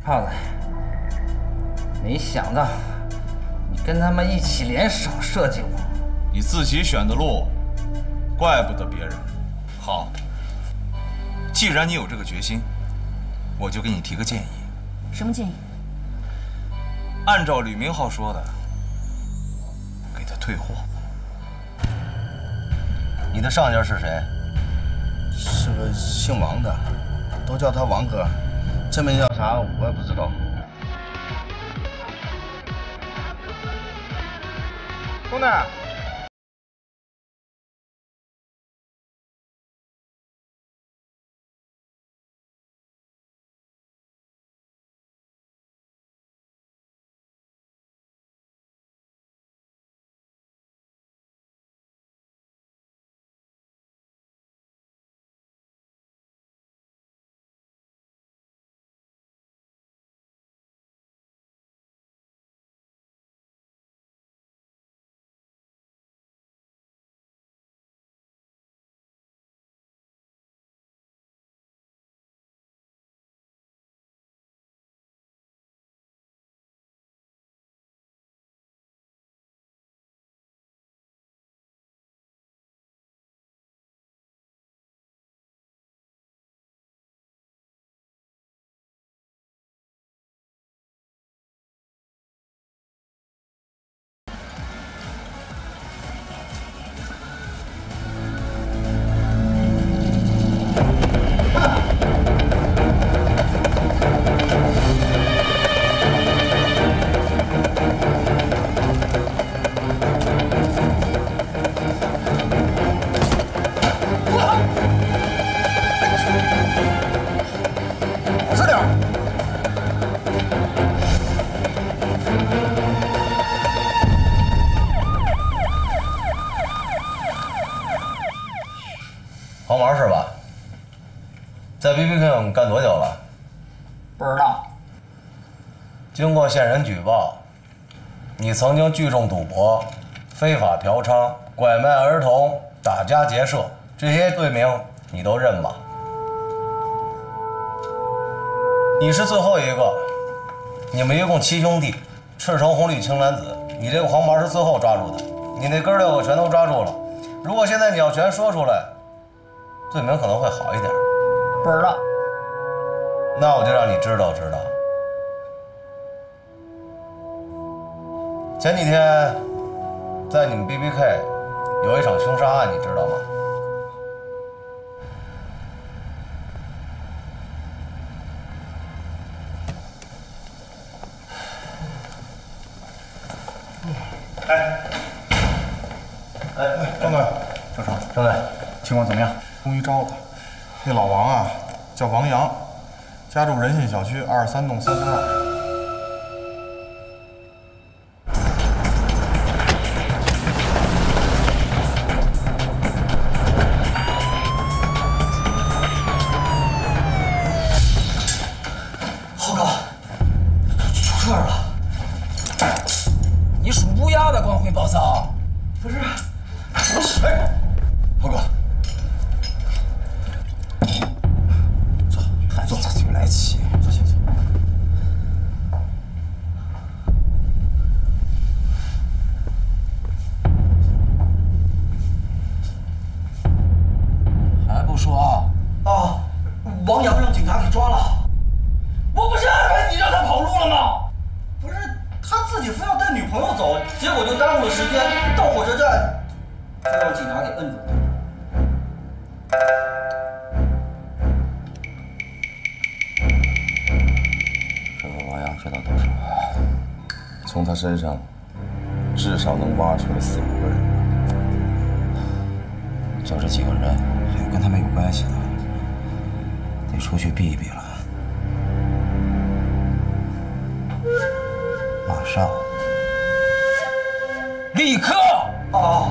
胖子，没想到你跟他们一起联手设计我。 你自己选的路，怪不得别人。好，既然你有这个决心，我就给你提个建议。 什么建议？ 按照吕明浩说的，给他退货。 你的上家是谁？ 是个姓王的，都叫他王哥。这名叫啥我也不知道。兄弟。 黄毛是吧？在 BBK 干多久了？ 不知道。 经过线人举报，你曾经聚众赌博、非法嫖娼、拐卖儿童、打家劫舍，这些罪名你都认吗？你是最后一个，你们一共7兄弟，赤橙红绿青蓝紫，你这个黄毛是最后抓住的，你那哥6个全都抓住了。如果现在你要全说出来，罪名可能会好一点。 不知道。 那我就让你知道知道。前几天，在你们 BBK 有一场凶杀案，你知道吗？ 张队， 小程，张队，情况怎么样？ 终于招了。那老王啊，叫王阳，家住仁信小区23栋332。 浩哥，出事儿了！你属乌鸦的光辉宝藏。不是， 哎，浩哥，坐，坐，这个来气，坐下，坐。 还不说啊？ 王阳让警察给抓了。 我不是安排你让他跑路了吗？ 不是，他自己非要带女朋友走，结果就耽误了时间，到火车站就让警察给摁住了。 这个王阳知道多少？从他身上至少能挖出来4、5个人。就这几个人，还有跟他们有关系的，得出去避一避了。马上， 立刻！ 啊！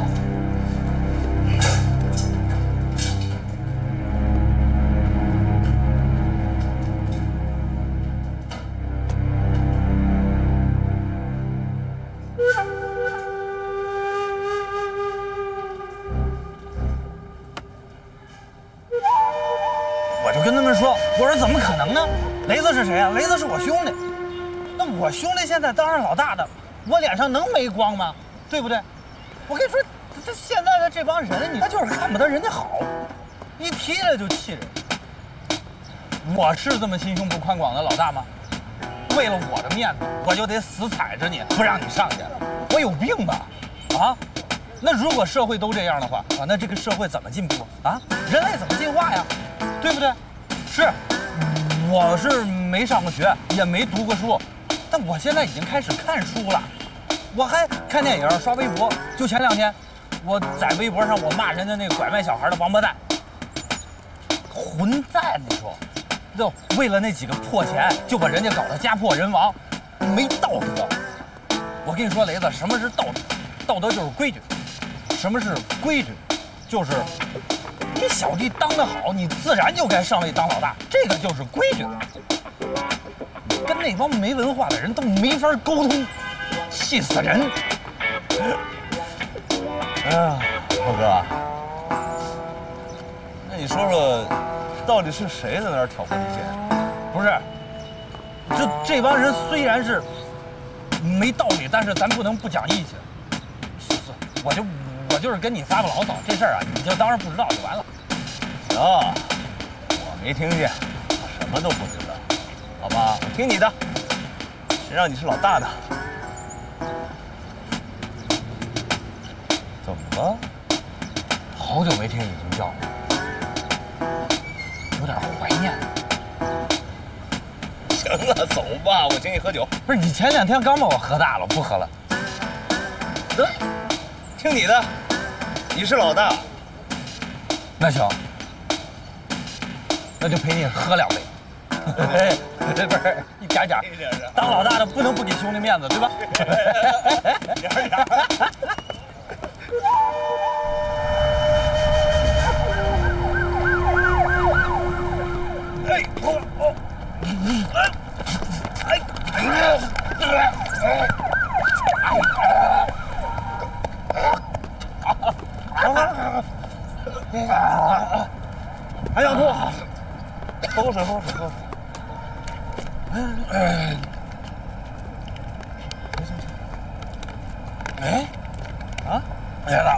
我就跟他们说，我说怎么可能呢？雷子是谁啊？雷子是我兄弟。那我兄弟现在当上老大的，我脸上能没光吗？对不对？我跟你说，这现在的这帮人，他就是看不得人家好，一提了就气人。我是这么心胸不宽广的老大吗？为了我的面子，我就得死踩着你，不让你上去。我有病吧？啊？那如果社会都这样的话啊，那这个社会怎么进步啊？人类怎么进化呀？对不对？是，我是没上过学，也没读过书，但我现在已经开始看书了。我还看电影、刷微博。就前2天，我在微博上我骂人家那个拐卖小孩的王八蛋，混蛋！你说，就为了那几个破钱，就把人家搞得家破人亡，没道德。我跟你说，雷子，什么是道德？道德就是规矩。什么是规矩？就是你小弟当得好，你自然就该上位当老大，这个就是规矩。跟那帮没文化的人都没法沟通，气死人！ 浩哥，那你说说，到底是谁在那儿挑拨离间？ 不是，就这帮人虽然是没道理，但是咱不能不讲义气。我就是跟你发个牢骚，这事儿啊，你就当是不知道就完了。 行，我没听见，我什么都不知道，好吧？我听你的，谁让你是老大的？怎么了？ 好久没听你这么叫，有点怀念。 行了，走吧，我请你喝酒。 不是你前2天刚把我喝大了，不喝了。 得，听你的，你是老大。 那行，那就陪你喝2杯。不是，一点点，当老大的不能不给兄弟面子，对吧？还想吐？喝口水，喝口水，喝口水。哎，啊，雷子，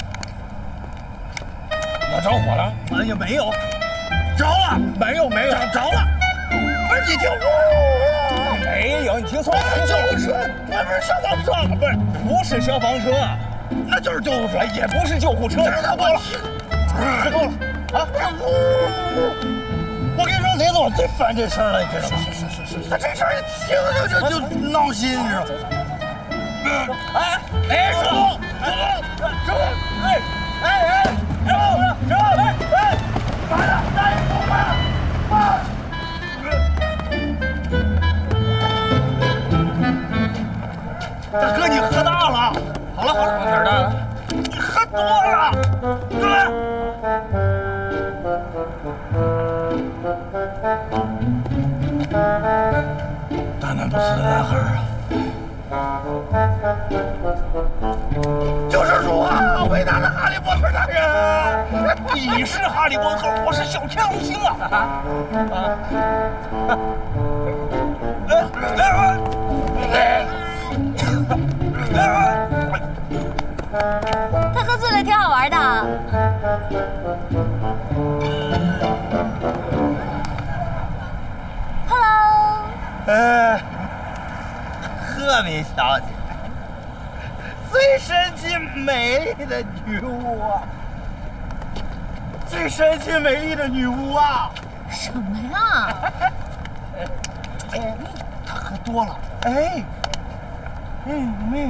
我着火了？哎呀，没有，着了，没有，着了。不是你听我，没有，你听错了，救护车，不是消防车，不是消防车，那就是救护车，也不是救护车。喝多了，喝多了啊！我跟你说，雷子，我最烦这事儿了，你知道吗？是，他这事儿一听就闹心，你知道吗？哎，走，来了，来，大哥，你喝大了。好了，哪儿大了？你喝多了，大难不死的男孩啊！救世主啊！伟大的哈利波特大人！你是哈利波特，我是小天龙星啊！ 他喝醉了挺好玩的。Hello。 赫敏小姐，最神奇美丽的女巫啊！最神奇美丽的女巫啊！ 什么呀？ 哎，他喝多了。哎，没。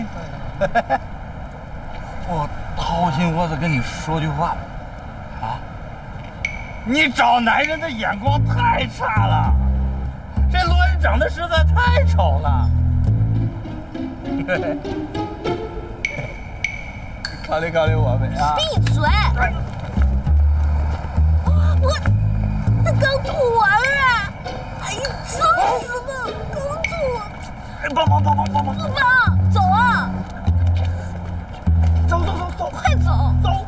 我掏心窝子跟你说句话，啊，你找男人的眼光太差了，这罗恩长得实在太丑了。考虑考虑我们啊！ 闭嘴！他刚吐完了，哎呀，脏死了，刚吐。 帮！ 走啊！ 走， 快走！ 走！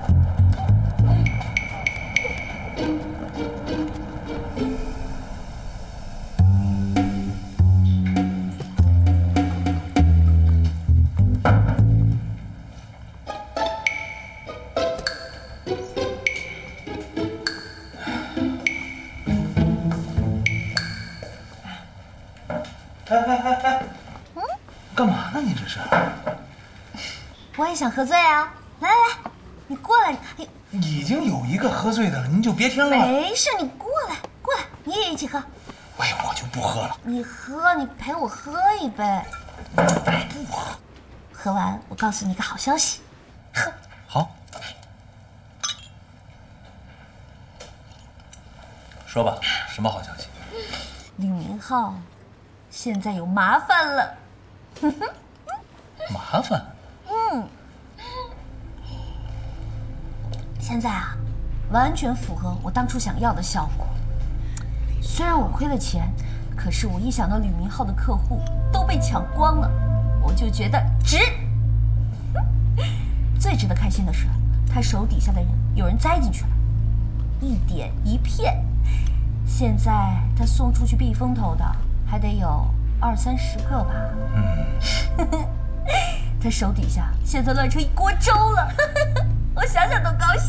干嘛呢？你这是？ 我也想喝醉啊！来来来，你过来。哎， 已经有一个喝醉的了，您就别听了。 没事，你过来，你也一起喝。 哎呀，我就不喝了。 你喝，你陪我喝一杯。不喝，喝完我告诉你个好消息。喝。 好。说吧，什么好消息？ 李明浩现在有麻烦了。 麻烦？ 现在啊，完全符合我当初想要的效果。虽然我亏了钱，可是我一想到吕明浩的客户都被抢光了，我就觉得值。最值得开心的是，他手底下的人有人栽进去了，一点一片。现在他送出去避风头的还得有20-30个吧。他手底下现在乱成一锅粥了，我想想都高兴。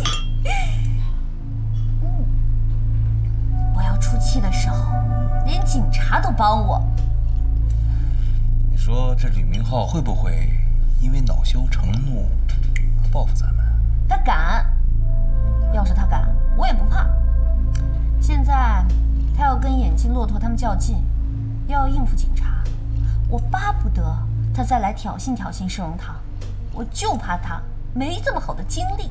我要出气的时候，连警察都帮我。 你说这吕明浩会不会因为恼羞成怒报复咱们？ 他敢，要是他敢，我也不怕。现在他要跟眼镜骆驼他们较劲，又要应付警察，我巴不得他再来挑衅盛荣堂，我就怕他没这么好的精力。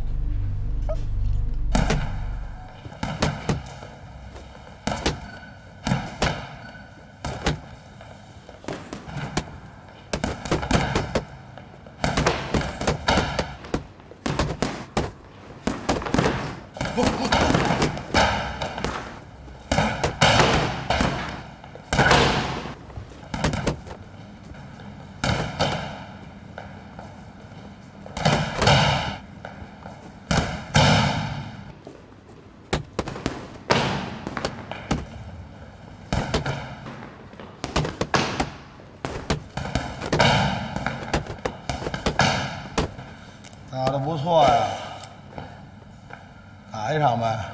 打得不错呀，打一场呗。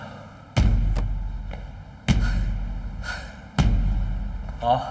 好。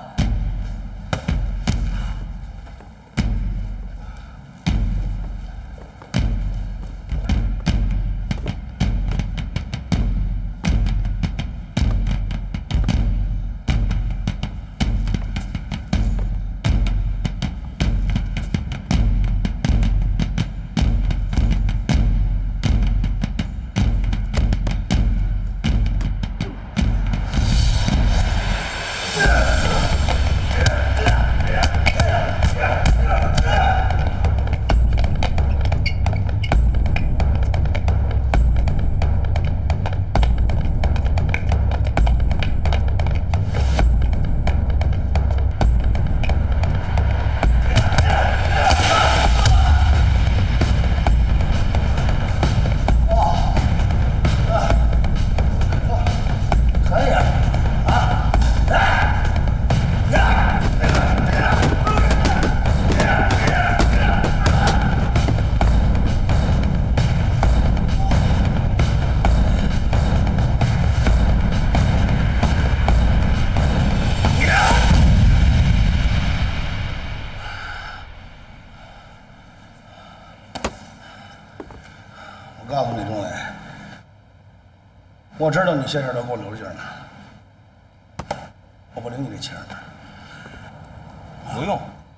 我告诉你，钟伟，我知道你现在都给我留劲呢，我不领你这情。 不用。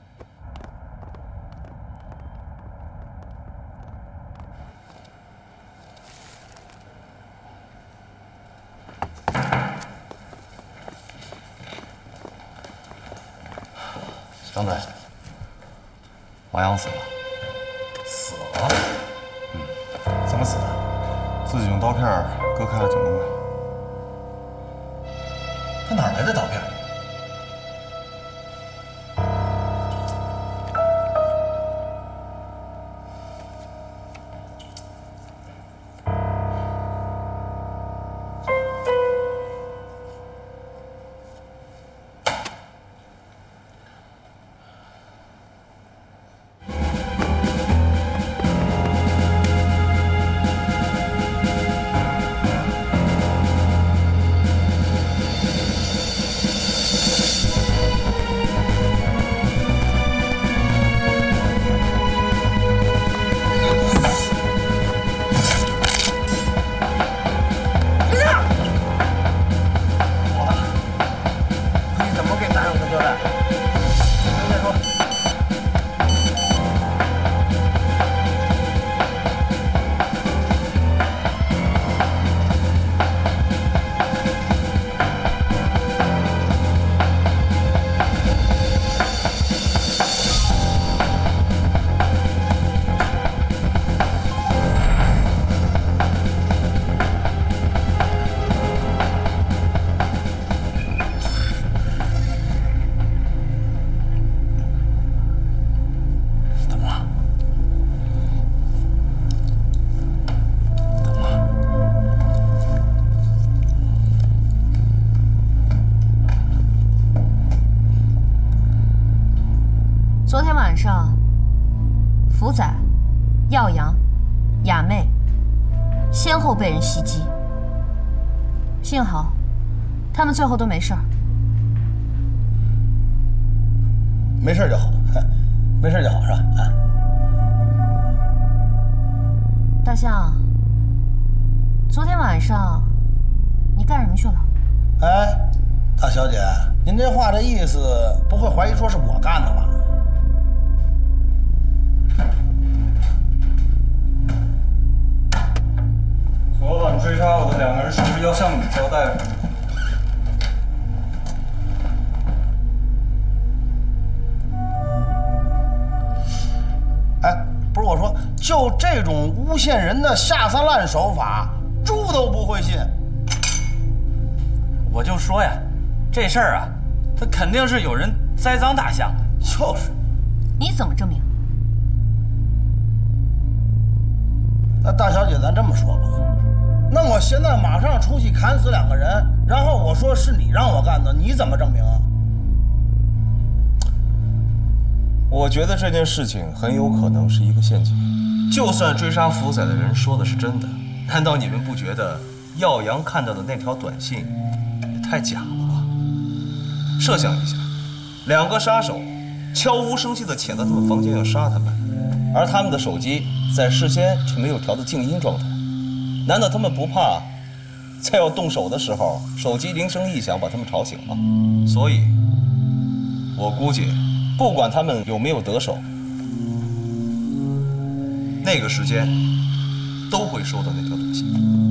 张队，王阳死了。 死了？怎么死的？ 自己用刀片割开了颈动脉。 他哪来的刀片？ 交代。再说。 昨天晚上，福仔、耀阳、雅妹先后被人袭击，幸好他们最后都没事儿。 没事就好，没事就好，是吧？啊。 大象，昨天晚上你干什么去了？ 哎，大小姐，您这话的意思不会怀疑说是我干的吧？ 昨晚追杀我的两个人是不是要向你交代？ 哎，不是我说，就这种诬陷人的下三滥手法，猪都不会信。 我就说呀，这事儿啊，他肯定是有人栽赃大象的。 就是。 你怎么证明？ 那大小姐，咱这么说吧，那我现在马上出去砍死两个人，然后我说是你让我干的，你怎么证明啊？ 我觉得这件事情很有可能是一个陷阱。就算追杀福仔的人说的是真的，难道你们不觉得耀阳看到的那条短信也太假了吧？设想一下，两个杀手悄无声息地潜到他们房间要杀他们，而他们的手机在事先却没有调到静音状态。难道他们不怕在要动手的时候手机铃声一响把他们吵醒吗？所以，我估计不管他们有没有得手，那个时间都会收到那条短信。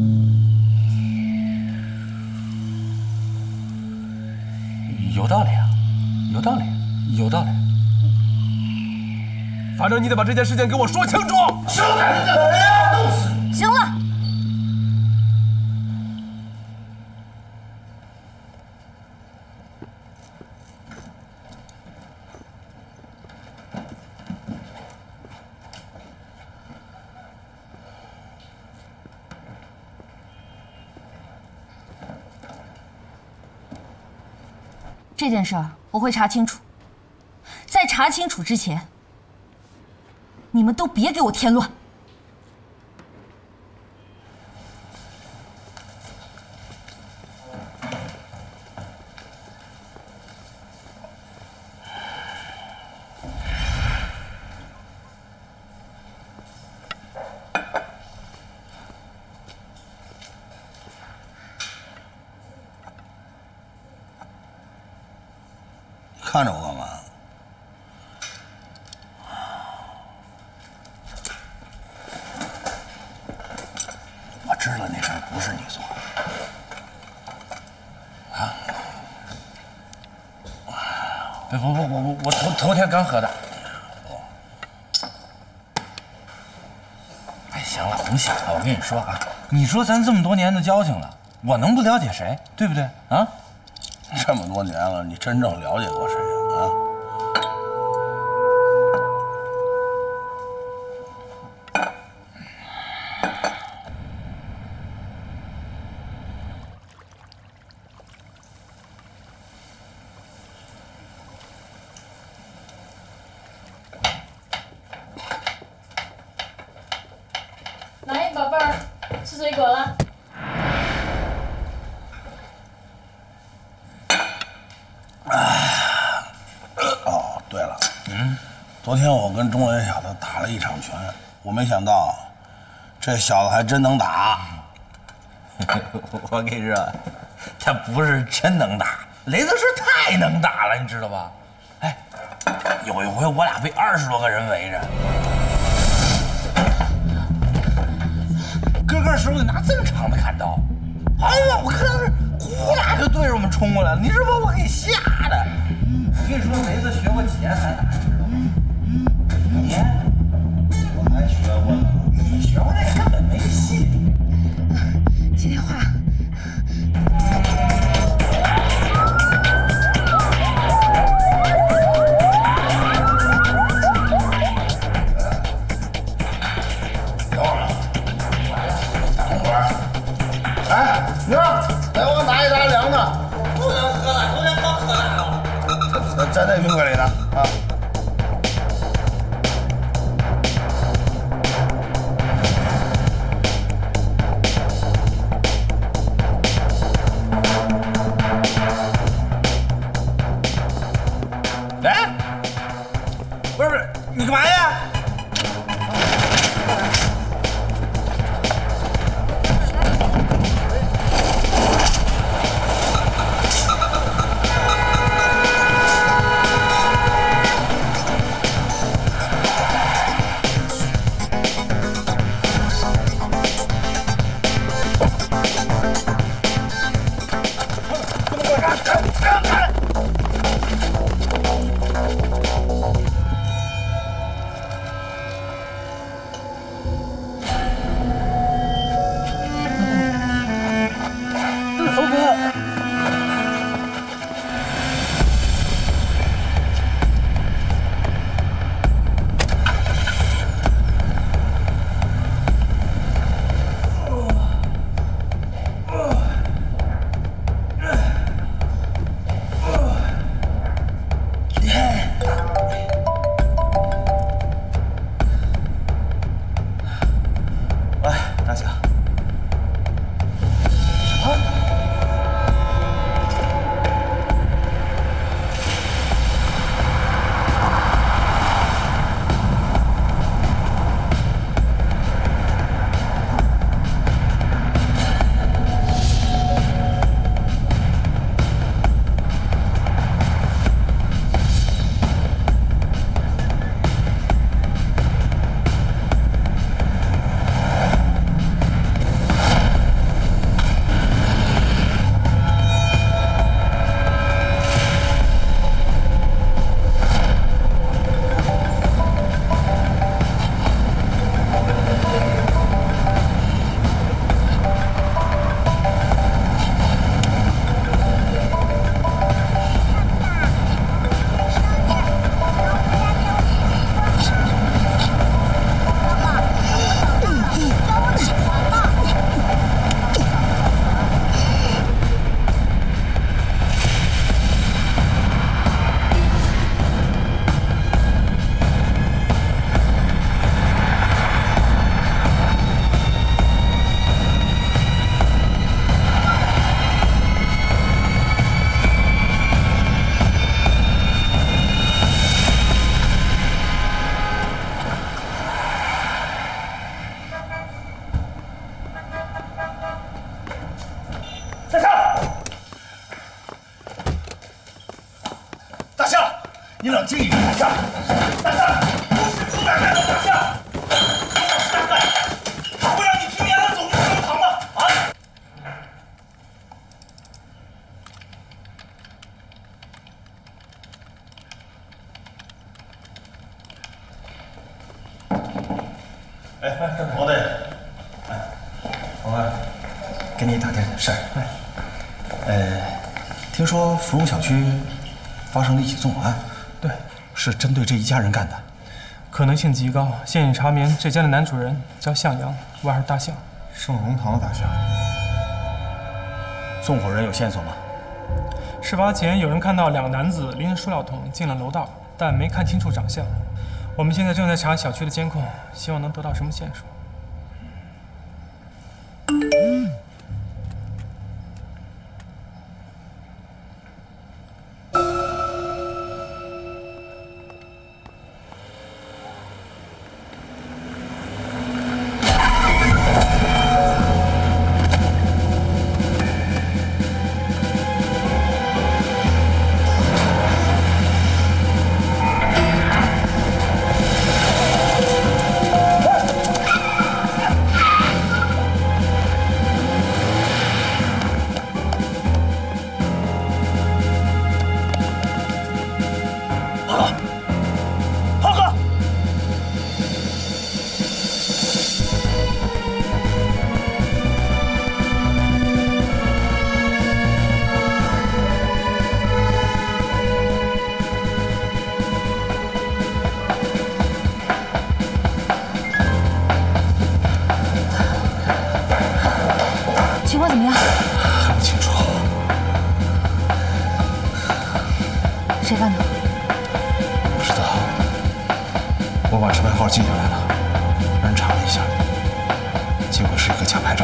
有道理啊，有道理，有道理。 反正你得把这件事情给我说清楚。 生产这个人要弄死你！ 行了。这件事儿我会查清楚，在查清楚之前，你们都别给我添乱。 看着我干嘛？我知道那事儿不是你做的。啊？ 我头天刚喝的。哎，行了，甭想了。我跟你说啊，你说咱这么多年的交情了，我能不了解谁？对不对啊？ 这么多年了，你真正了解过谁啊？ 来，宝贝儿，吃水果了。 哦，对了，昨天我跟钟伟小子打了一场拳，我没想到这小子还真能打。 我跟你说，他不是真能打， 雷子是太能打了，你知道吧？哎，有一回我俩被20多个人围着，个师傅拿这么长的砍刀，哎呀，我看是呼啦就对着我们冲过来了，你是把我给吓的。 我跟你说，雷子学过几年散打，你知道吗？你， 我还学过呢。 你学过那个根本没戏。 接电话。 哎，妞儿，再给我拿一打凉的。 不能喝了，昨天刚喝完了。 在这冰柜里呢啊。哎，不是，你干嘛呀？ 你冷静一点，大象，大象，不是猪奶奶的大象，大概他会让你平平安安走入天堂吗？啊！ 哎，王队，我给你打点事儿。听说芙蓉小区发生了一起纵火案， 对， 是针对这一家人干的， 可能性极高。现已查明，这家的男主人叫向阳，外号大象。 圣荣堂的大象。纵火人有线索吗？ 事发前有人看到两个男子拎着塑料桶进了楼道，但没看清楚长相。我们现在正在查小区的监控，希望能得到什么线索。 谁干的？ 不知道，我把车牌号记下来了，让人查了一下，结果是一个假牌照。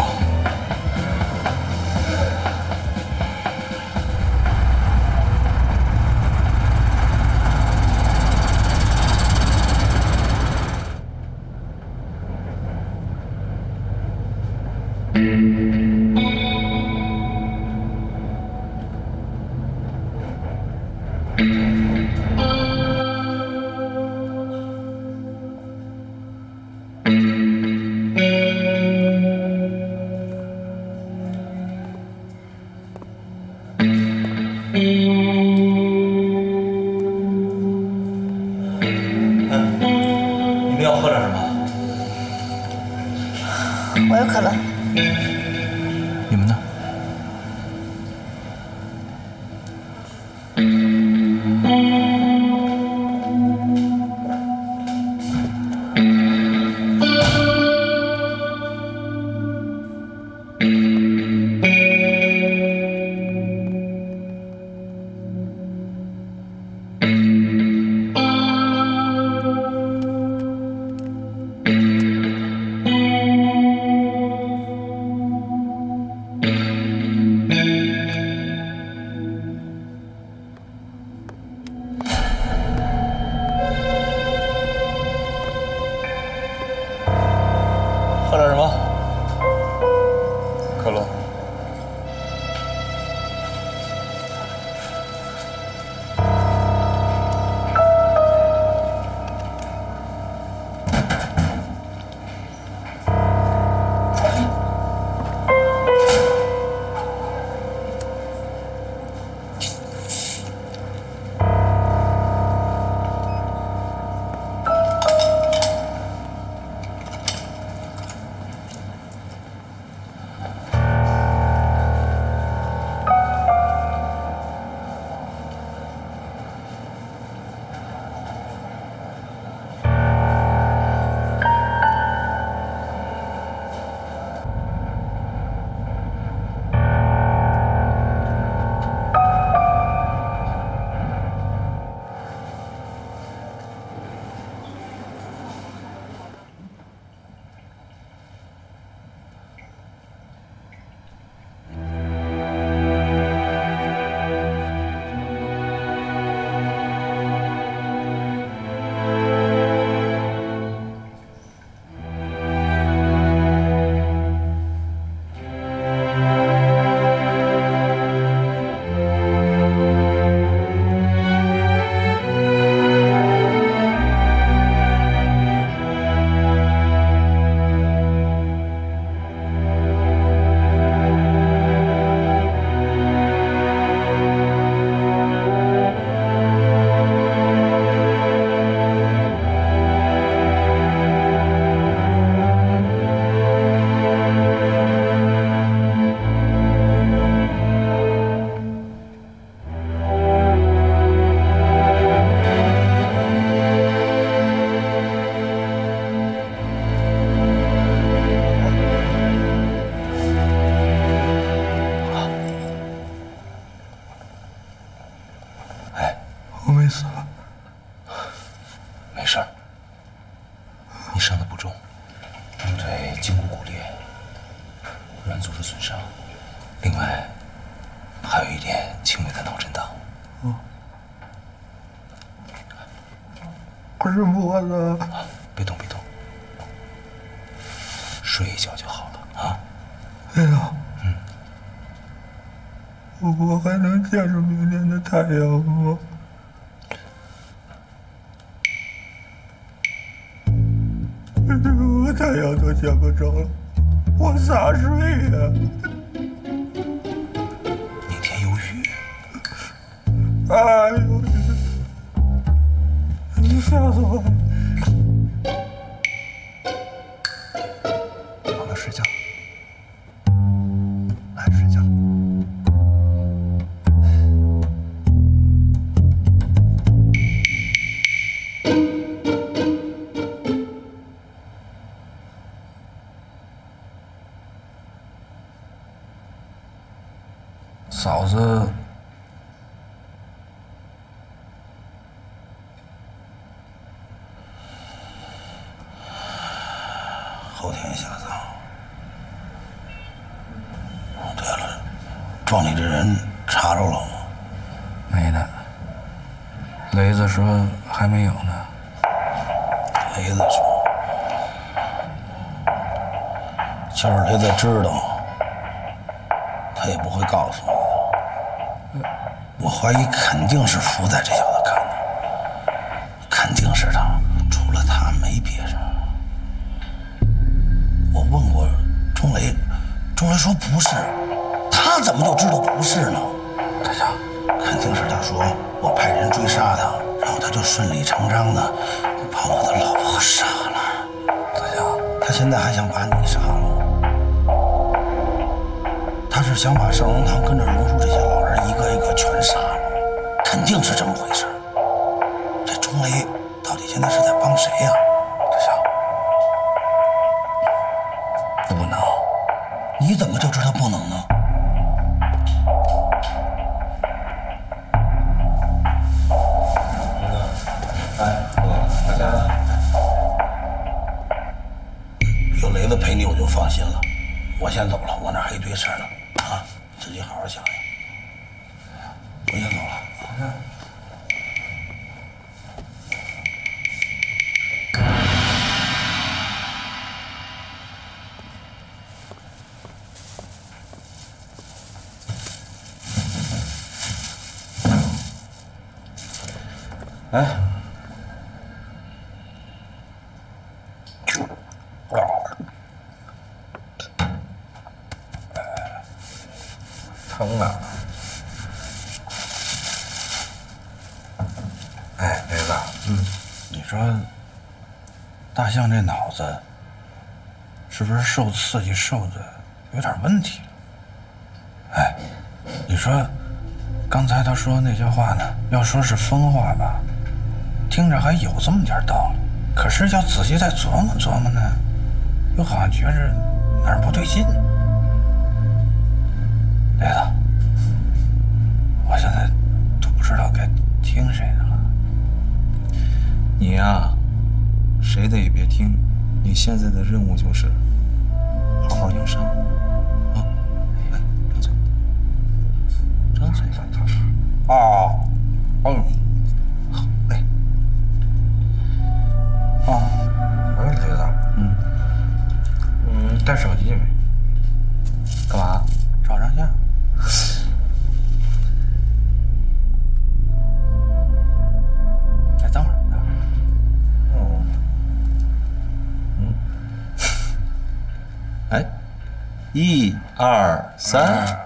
我有可乐。 你们呢？ 喝点什么？ 可乐。 我没死了， 没事儿，你伤的不重，右腿胫骨骨裂，软组织损伤，另外还有一点轻微的脑震荡。 可是我呢？ 别动，别动，睡一觉就好了啊。 哎呀，我还能见着明天的太阳吗？我太阳都见不着了，我咋睡呀？ 明天有雨。 哎呦，你吓死我了！ 好了，睡觉，来睡觉。 嫂子后天下葬。对了，撞你这人查着了吗？ 没呢。雷子说还没有呢。 雷子说，就是雷子知道，他也不会告诉你的。我怀疑肯定是福仔这小子干的，肯定是他，除了他没别人。我问过钟雷，钟雷说不是，他怎么就知道不是呢？大侠，肯定是他说我派人追杀他，然后他就顺理成章的把我的老婆杀了。大侠，他现在还想把你杀了，他是想把圣荣堂跟着龙叔这些老人一个一个全杀了，肯定是这么回事。这钟雷到底现在是在帮谁呀？大侠，不能。你怎么就知道不能呢？ 大家有雷子陪你，我就放心了。我先走了，我那还一堆事儿呢，啊，自己好好想想。我先走了。 哎，疼啊！ 哎，雷子，你说大象这脑子是不是受刺激受的有点问题？哎，你说刚才他说那些话呢，要说是疯话吧，听着还有这么点道理，可是要仔细再琢磨琢磨呢，又好像觉着哪儿不对劲。雷子，我现在都不知道该听谁的了。 你呀，谁的也别听，你现在的任务就是好好养伤啊！来，张嘴，张嘴。 哦，好， 来。 喂，雷子，带手机没？ 干嘛？ 照张相。哎，等会儿。 哎，1、2、3。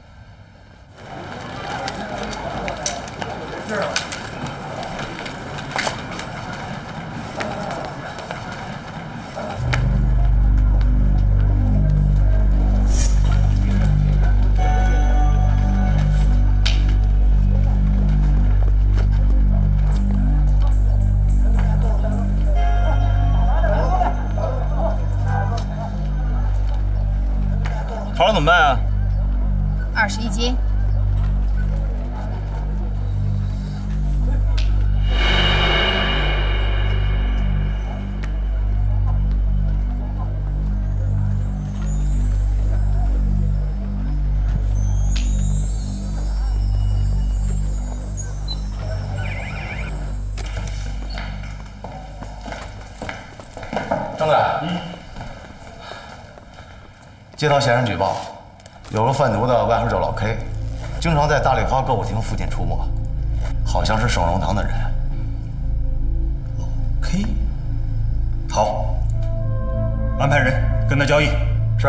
桃怎么办啊 ？21斤。 张队，接到嫌疑人举报，有个贩毒的外号叫老 K， 经常在大丽花歌舞厅附近出没，好像是圣荣堂的人。 老 K， 好，安排人跟他交易。 是。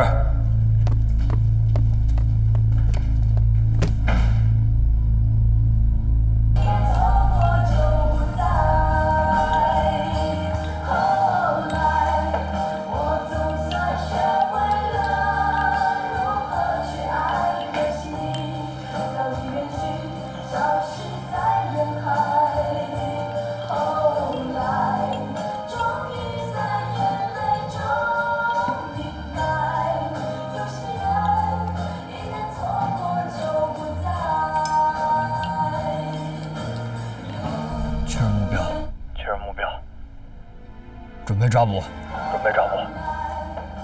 准备抓捕， 准备抓捕。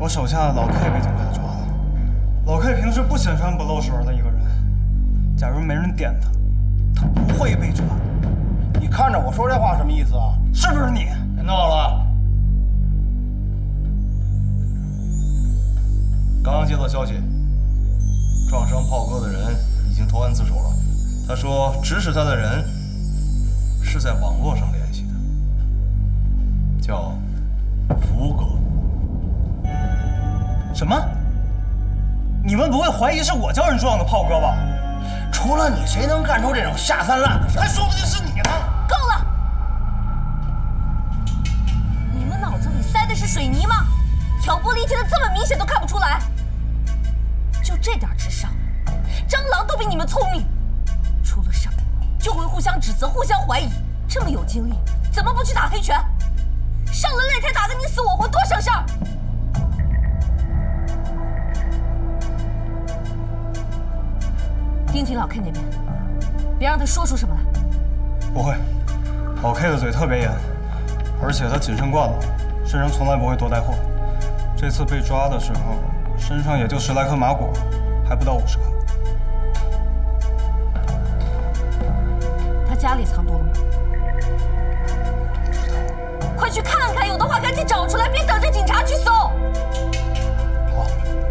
我手下的老 K 被警察抓了。老 K 平时不显山不露水的一个人，假如没人点他，他不会被抓。 你看着我说这话什么意思啊？ 是不是你？ 别闹了！ 刚刚接到消息，撞伤炮哥的人已经投案自首了。他说，指使他的人是在网络上联系的，叫福哥。 什么？你们不会怀疑是我叫人撞的炮哥吧？ 除了你，谁能干出这种下三滥的事？ 还说不定是你呢！ 够了！你们脑子里塞的是水泥吗？挑拨离间的这么明显都看不出来？就这点智商，蟑螂都比你们聪明。出了事儿就会互相指责、互相怀疑，这么有精力，怎么不去打黑拳？上了擂台打个你死我活，多省事儿！盯紧老 K 那边，别让他说出什么来。 不会，老 K 的嘴特别严，而且他谨慎惯了，身上从来不会多带货。这次被抓的时候，身上也就10来颗麻果，还不到50颗。 他家里藏多了吗？快去看看，有的话赶紧找出来，别等着警察去搜。 好。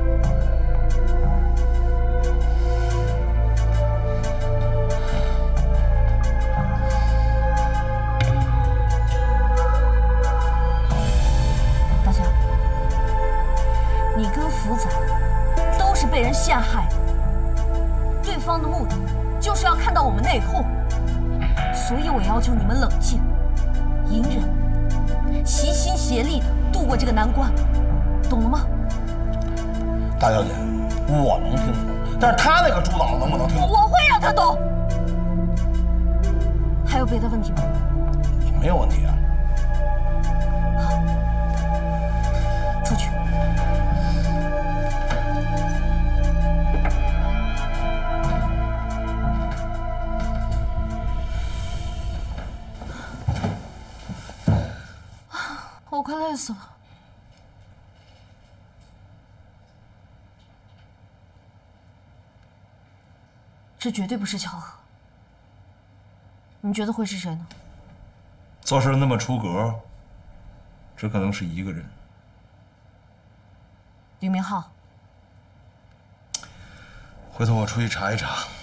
大强，你跟福仔都是被人陷害的，对方的目的就是要看到我们内讧，所以我要求你们冷静、隐忍，齐心协力的度过这个难关，懂了吗？ 大小姐，我能听懂，但是他那个猪脑子能不能听懂？ 我会让他懂。还有别的问题吗？ 没有问题啊。 好，出去。我快累死了。这绝对不是巧合。你觉得会是谁呢？ 做事那么出格，只可能是一个人。 李明浩。 回头我出去查一查。